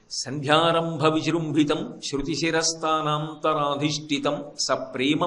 సంధ్యారంభ విజృంభితం శృతిశిరస్థానాంతరాధిష్ఠితం సప్రేమ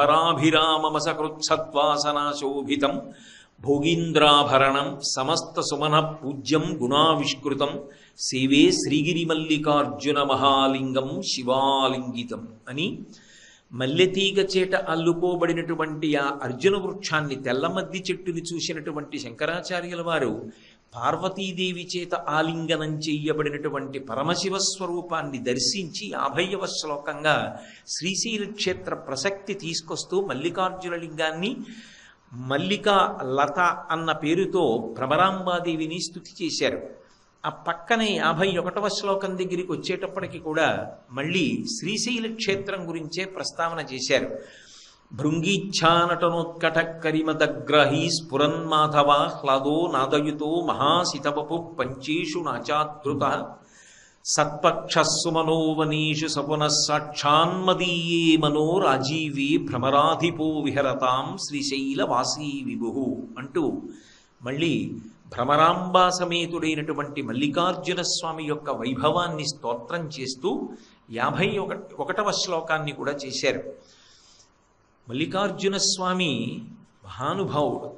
భ్రమరాభిరామమసకృత్సత్వాసనాశోభితం భోగీంద్రాభరణం సమస్త సుమన పూజ్యం గుణావిష్కృతం సేవే శ్రీగిరిమల్లికార్జున మహాలింగం శివాలింగితం అని మల్లెతీగ చేట అల్లుకోబడినటువంటి ఆ అర్జున వృక్షాన్ని తెల్లమద్ది చెట్టుని చూసినటువంటి శంకరాచార్యుల వారు పార్వతీదేవి చేత ఆలింగనం చెయ్యబడినటువంటి పరమశివ స్వరూపాన్ని దర్శించి 50వ శ్లోకంగా శ్రీశైల క్షేత్ర ప్రసక్తి తీసుకొస్తూ మల్లికార్జున లింగాన్ని మల్లికా లత అన్న పేరుతో భ్రమరాంబాదేవిని స్తుతి చేశారు. ఆ పక్కనే 51వ శ్లోకం దగ్గరికి వచ్చేటప్పటికి కూడా మళ్ళీ శ్రీశైల క్షేత్రం గురించే ప్రస్తావన చేశారు. భృంగీచ్ఛానటనోత్కట కరిమదగ్రహీ స్ఫురన్మాధవ హ్లాదో నాదయుతో మహాసితవపు పంచేషు నాచాధృత సత్పక్షస్సు మనోవనీషు సపునః సాక్షాన్మదీయే మనో రాజీవే భ్రమరాధిపో విహరతాం శ్రీశైలవాసీ విభు అంటూ మళ్ళీ భ్రమరాంబా సమేతుడైనటువంటి మల్లికార్జున స్వామి యొక్క వైభవాన్ని స్తోత్రం చేస్తూ 51వ శ్లోకాన్ని కూడా చేశారు. మల్లికార్జున స్వామి మహానుభావుడు.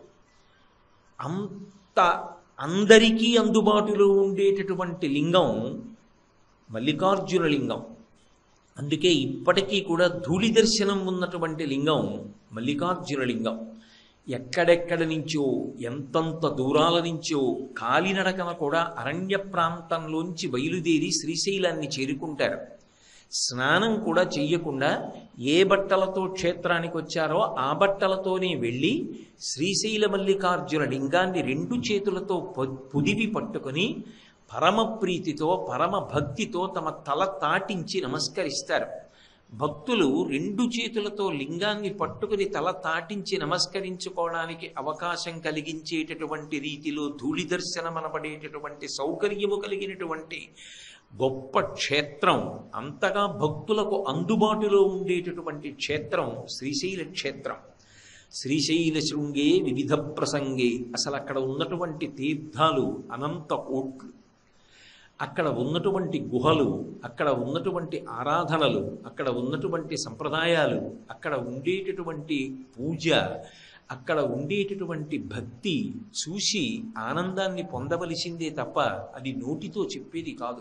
అందరికీ అందుబాటులో ఉండేటటువంటి లింగం మల్లికార్జున లింగం. అందుకే ఇప్పటికీ కూడా ధూళి దర్శనం ఉన్నటువంటి లింగం మల్లికార్జున లింగం. ఎక్కడెక్కడి నుంచో ఎంతంత దూరాల నుంచో కాలినడకన కూడా అరణ్య ప్రాంతంలోంచి బయలుదేరి శ్రీశైలాన్ని చేరుకుంటారు. స్నానం కూడా చెయ్యకుండా ఏ బట్టలతో క్షేత్రానికి వచ్చారో ఆ బట్టలతోనే వెళ్ళి శ్రీశైల మల్లికార్జున లింగాన్ని 2 చేతులతో పుదివి పట్టుకొని పరమ ప్రీతితో పరమ భక్తితో తమ తల తాటించి నమస్కరిస్తారు. భక్తులు 2 చేతులతో లింగాన్ని పట్టుకుని తల తాటించి నమస్కరించుకోవడానికి అవకాశం కలిగించేటటువంటి రీతిలో ధూళి దర్శనం అనబడేటటువంటి సౌకర్యము కలిగినటువంటి గొప్ప క్షేత్రం, అంతగా భక్తులకు అందుబాటులో ఉండేటటువంటి క్షేత్రం శ్రీశైల క్షేత్రం. శ్రీశైల శృంగే వివిధ ప్రసంగే, అసలు అక్కడ ఉన్నటువంటి తీర్థాలు అనంత కోట్లు, అక్కడ ఉన్నటువంటి గుహలు, అక్కడ ఉన్నటువంటి ఆరాధనలు, అక్కడ ఉన్నటువంటి సంప్రదాయాలు, అక్కడ ఉండేటటువంటి పూజ, అక్కడ ఉండేటటువంటి భక్తి చూసి ఆనందాన్ని పొందవలసిందే తప్ప అది నోటితో చెప్పేది కాదు.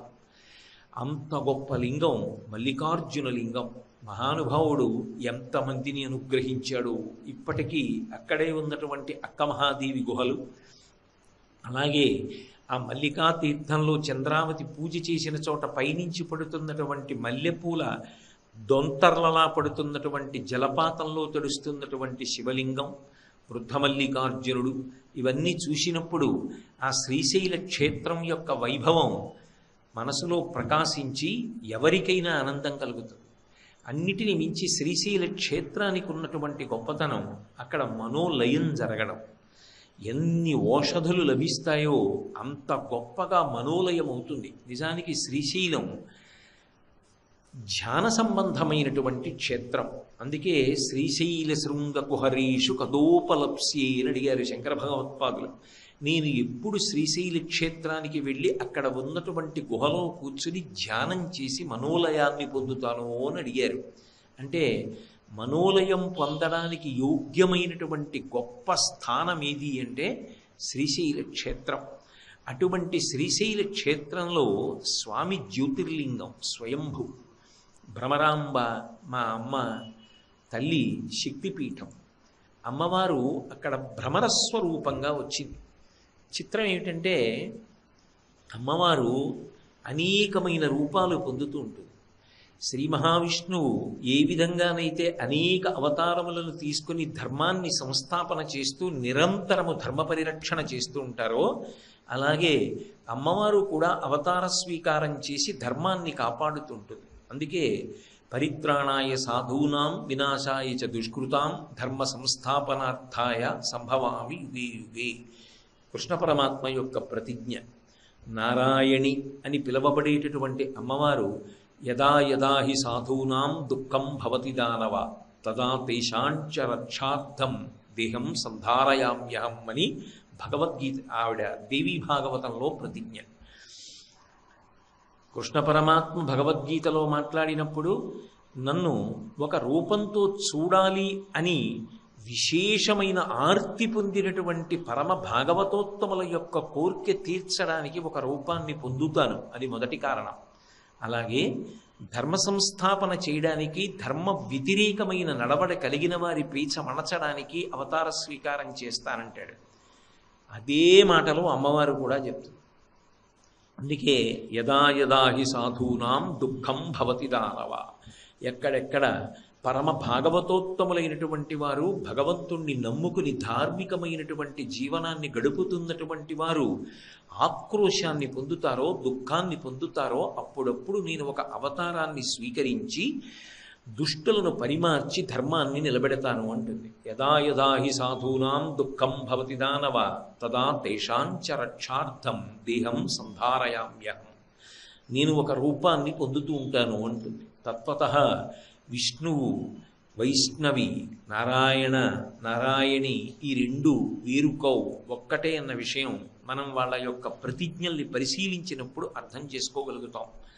అంత గొప్ప లింగం మల్లికార్జున లింగం. మహానుభావుడు ఎంతమందిని అనుగ్రహించాడు. ఇప్పటికీ అక్కడే ఉన్నటువంటి అక్కమహాదేవి గుహలు, అలాగే ఆ మల్లికా తీర్థంలో చంద్రావతి పూజ చేసిన చోట పైనుంచి పడుతున్నటువంటి మల్లెపూల దొంతర్లలా పడుతున్నటువంటి జలపాతంలో తడుస్తున్నటువంటి శివలింగం, వృద్ధమల్లికార్జునుడు, ఇవన్నీ చూసినప్పుడు ఆ శ్రీశైల క్షేత్రం యొక్క వైభవం మనసులో ప్రకాశించి ఎవరికైనా ఆనందం కలుగుతుంది. అన్నిటిని మించి శ్రీశైల క్షేత్రానికి ఉన్నటువంటి గొప్పతనం అక్కడ మనోలయం జరగడం. ఎన్ని ఓషధులు లభిస్తాయో అంత గొప్పగా మనోలయం అవుతుంది. నిజానికి శ్రీశైలం ధ్యాన సంబంధమైనటువంటి క్షేత్రం. అందుకే శ్రీశైల శృంగ కుహరీషు కదోపలప్స్యే అని అడిగారు శంకర భగవత్పాదులు. నేను ఎప్పుడు శ్రీశైల క్షేత్రానికి వెళ్ళి అక్కడ ఉన్నటువంటి గుహలో కూర్చుని ధ్యానం చేసి మనోలయాన్ని పొందుతాను అని అడిగారు. అంటే మనోలయం పొందడానికి యోగ్యమైనటువంటి గొప్ప స్థానం ఏది అంటే శ్రీశైల క్షేత్రం. అటువంటి శ్రీశైల క్షేత్రంలో స్వామి జ్యోతిర్లింగం స్వయంభు. భ్రమరాంబ మా అమ్మ తల్లి శక్తిపీఠం. అమ్మవారు అక్కడ భ్రమరస్వరూపంగా వచ్చింది. చిత్రం ఏమిటంటే అమ్మవారు అనేకమైన రూపాలు పొందుతూ ఉంటుంది. శ్రీ మహావిష్ణువు ఏ విధంగానైతే అనేక అవతారములను తీసుకుని ధర్మాన్ని సంస్థాపన చేస్తూ నిరంతరము ధర్మ పరిరక్షణ చేస్తూ ఉంటారో, అలాగే అమ్మవారు కూడా అవతార స్వీకారం చేసి ధర్మాన్ని కాపాడుతుంటుంది. అందుకే పరిత్రాణాయ సాధూనాం వినాశాయ చ దుష్కృతాం ధర్మ సంస్థాపనార్థాయ సంభవామి యుగే యుగే. కృష్ణ పరమాత్మ యొక్క ప్రతిజ్ఞ. నారాయణి అని పిలువబడేటటువంటి అమ్మవారు యదా యదా హి సాధూనాం దుఃఖం భవతి దానవ తదా తేషాంచ రక్షార్థం దేహం సంధారయామ్యహం అని భగవద్గీత ఆవిడ దేవీ భాగవతంలో ప్రతిజ్ఞ. కృష్ణ పరమాత్మ భగవద్గీతలో మాట్లాడినప్పుడు నన్ను ఒక రూపంతో చూడాలి అని విశేషమైన ఆర్తి పొందినటువంటి పరమ భాగవతోత్తముల యొక్క కోరిక తీర్చడానికి ఒక రూపాన్ని పొందుతాను, అది మొదటి కారణం. అలాగే ధర్మ సంస్థాపన చేయడానికి, ధర్మ వ్యతిరేకమైన నడవడ కలిగిన వారి పీచ మణచడానికి అవతార స్వీకారం చేస్తానంటాడు. అదే మాటలో అమ్మవారు కూడా చెప్తుంది. అందుకే యదా యదా హి సాధూనాం దుఃఖం భవతి దానవ, ఎక్కడెక్కడ పరమ భాగవతోత్తములైనటువంటి వారు భగవంతుణ్ణి నమ్ముకుని ధార్మికమైనటువంటి జీవనాన్ని గడుపుతున్నటువంటి వారు ఆక్రోశాన్ని పొందుతారో, దుఃఖాన్ని పొందుతారో, అప్పుడప్పుడు నేను ఒక అవతారాన్ని స్వీకరించి దుష్టులను పరిమార్చి ధర్మాన్ని నిలబెడతాను అంటుంది. యదా యదా హి సాధూనాం దుఃఖం భవతి దానవ తదా తేషాంచ రక్షార్థం దేహం సంధారయామ్యహం. నేను ఒక రూపాన్ని పొందుతూ ఉంటాను అంటుంది. తత్వతః విష్ణువు, వైష్ణవి, నారాయణి ఈ రెండు వేరుకౌ ఒక్కటే అన్న విషయం మనం వాళ్ళ యొక్క ప్రతిజ్ఞల్ని పరిశీలించినప్పుడు అర్థం చేసుకోగలుగుతాం.